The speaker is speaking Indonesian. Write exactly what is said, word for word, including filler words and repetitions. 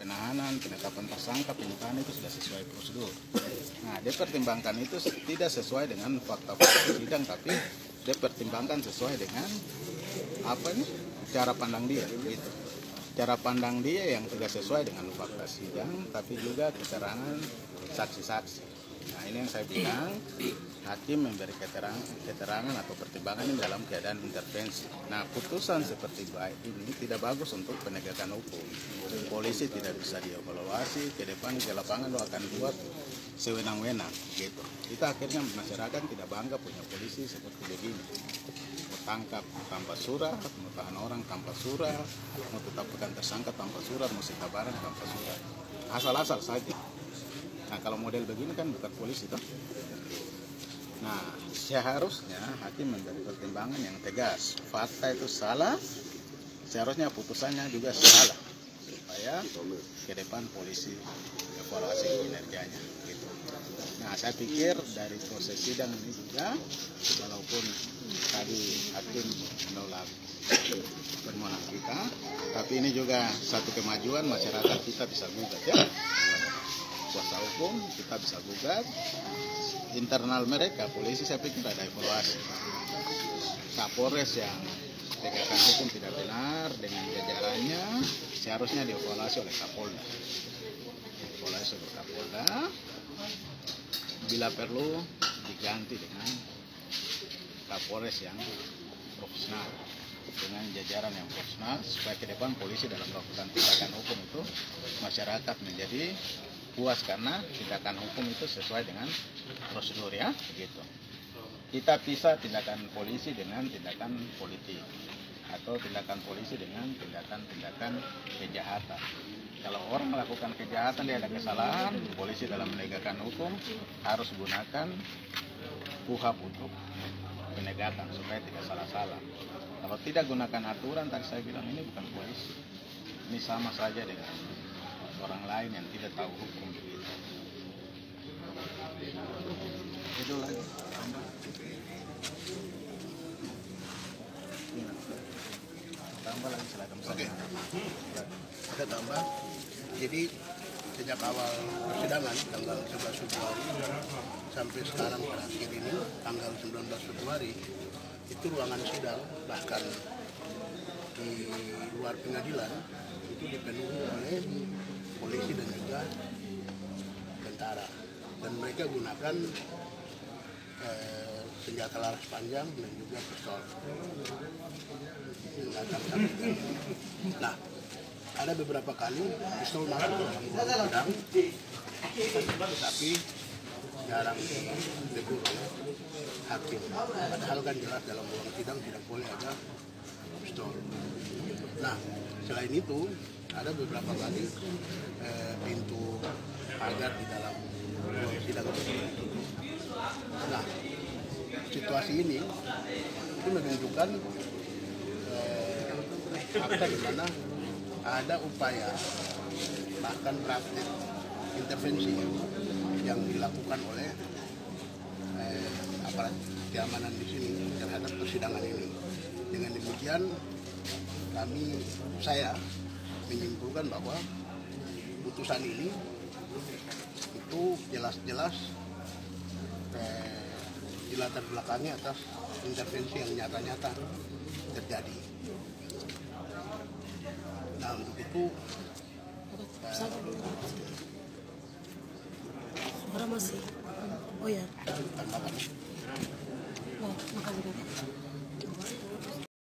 Penahanan, penetapan tersangka, penyitaan itu sudah sesuai prosedur. Nah, dia pertimbangkan itu tidak sesuai dengan fakta-fakta sidang, tapi dia pertimbangkan sesuai dengan apa nih cara pandang dia. Gitu. Cara pandang dia yang tidak sesuai dengan fakta sidang, tapi juga keterangan saksi-saksi. Nah, ini yang saya bilang, hakim memberi keterangan, keterangan atau pertimbangan ini dalam keadaan intervensi. Nah, putusan seperti baik ini tidak bagus untuk penegakan hukum. Polisi tidak bisa dievaluasi, ke depan ke lapangan lo akan buat sewenang-wenang gitu. Kita akhirnya masyarakat tidak bangga punya polisi seperti begini. Mau tangkap tanpa surat, mau tahan orang tanpa surat, mau tetapkan tersangka tanpa surat, mau sita barang tanpa surat. Asal-asal saja. Nah, kalau model begini kan bukan polisi toh. Nah, seharusnya hakim memberi pertimbangan yang tegas. Fakta itu salah, seharusnya putusannya juga salah. Supaya ke depan polisi evaluasi kinerjanya. Gitu. Nah, saya pikir dari proses sidang ini juga, walaupun tadi hakim menolak permohonan kita, tapi ini juga satu kemajuan masyarakat kita bisa gugat ya. Kuasa hukum kita bisa gugat. Internal mereka, polisi saya pikir ada evaluasi. Kapolres yang tegakkan hukum tidak benar dengan jajarannya seharusnya dievaluasi oleh Kapolda. Evaluasi oleh Kapolda. Bila perlu diganti dengan Kapolres yang profesional, dengan jajaran yang profesional, supaya ke depan polisi dalam melakukan tindakan hukum itu masyarakat menjadi puas karena tindakan hukum itu sesuai dengan prosedur ya, gitu. Kita pisah tindakan polisi dengan tindakan politik atau tindakan polisi dengan tindakan-tindakan kejahatan. Kalau orang melakukan kejahatan dia ada kesalahan, polisi dalam menegakkan hukum harus gunakan K U H A P untuk penegakan supaya tidak salah-salah. Kalau tidak gunakan aturan, tadi saya bilang ini bukan polisi. Ini sama saja dengan orang lain yang tidak tahu hukum begitu. Itu lagi tambah. Tambah lagi silakan. Oke. Kita tambah. Jadi sejak awal persidangan tanggal sebelas Februari sampai sekarang terakhir ini tanggal sembilan belas Februari itu ruangan sidang bahkan di luar pengadilan itu dipenuhi oleh polisi dan juga tentara, dan mereka gunakan eh, senjata laras panjang dan juga pistol. Nah, ada beberapa kali pistol masuk dalam ruang sidang, tapi jarang ditegur oleh hakim. Padahal kan jelas dalam ruang sidang tidak boleh ada pistol. Nah, selain itu ada beberapa kali eh, pintu pagar di dalam ruang sidang itu. Nah, situasi ini itu menunjukkan eh, apa di mana ada upaya bahkan praktik intervensi yang dilakukan oleh eh, aparat keamanan di sini terhadap persidangan ini. Dengan demikian kami saya menyimpulkan bahwa putusan ini itu jelas-jelas eh, dilatar belakangi atas intervensi yang nyata-nyata terjadi. Nah, untuk itu eh, suara masih. Oh ya. tambahkan. Oh, makasih.